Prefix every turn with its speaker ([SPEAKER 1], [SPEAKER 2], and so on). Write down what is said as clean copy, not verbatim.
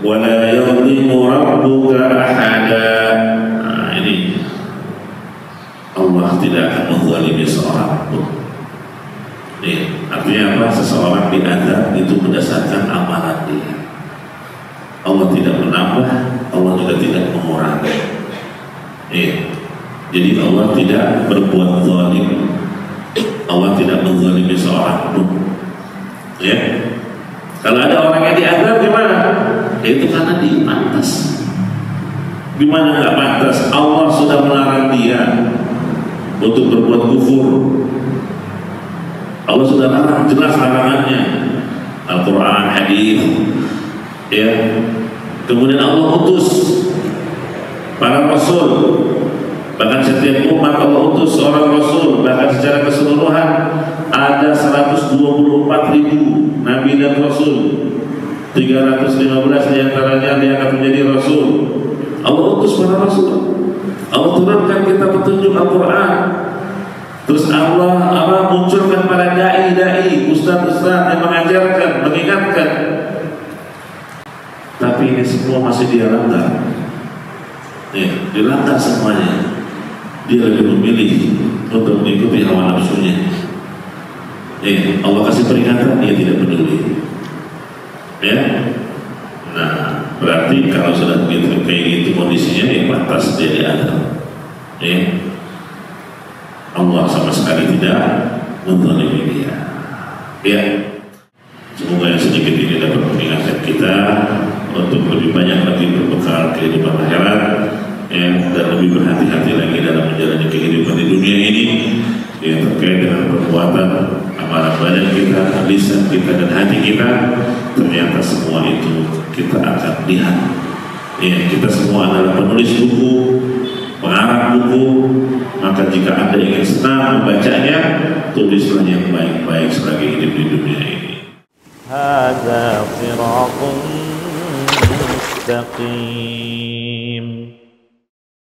[SPEAKER 1] wa la yadhlimu rabbuka ahada. Nah, ini Allah tidak akan menzalimi seorang pun. Artinya apa? Seseorang diazab itu berdasarkan amalan dia. Allah tidak menambah, Allah juga tidak mengurangi. Jadi Allah tidak berbuat zalim. Allah tidak menzalimi seorang pun. Kalau ada orang yang diazab gimana? Itu karena dia pantas. Gimana nggak pantas? Allah sudah melarang dia untuk berbuat kufur. Allah sudah larang, jelas larangannya. Al-Quran, hadis, Kemudian Allah utus para rasul. Bahkan setiap umat Allah utus seorang rasul. Bahkan secara keseluruhan ada 124.000 nabi dan rasul. 315 diantaranya diangkat menjadi rasul. Allah utus para rasul. Allah turunkan kita petunjuk Al-Quran. Terus Allah munculkan para dai-dai, ustaz-ustaz yang mengajarkan, mengingatkan. Tapi ini semua masih dia langgar. Dilanggar semuanya. Dia lebih memilih untuk mengikuti hawa nafsunya. Allah kasih peringatan, dia tidak peduli. Nah, berarti kalau sudah begitu kayak gitu kondisinya, pantas dia diadab. Allah sama sekali tidak menzalimi dia. Semoga yang sedikit ini dapat mengingatkan kita untuk lebih banyak lagi berbekal kehidupan akhirat, dan lebih berhati-hati lagi dalam menjalani kehidupan di dunia ini yang terkait dengan perbuatan amalan badan kita, lisan kita, dan hati kita. Ternyata semua itu kita akan lihat. Kita semua adalah penulis buku, pengarang buku. Maka jika Anda ingin senang membacanya, tulislah yang baik-baik selagi hidup di dunia ini.
[SPEAKER 2] Hadza sirathun mustaqim.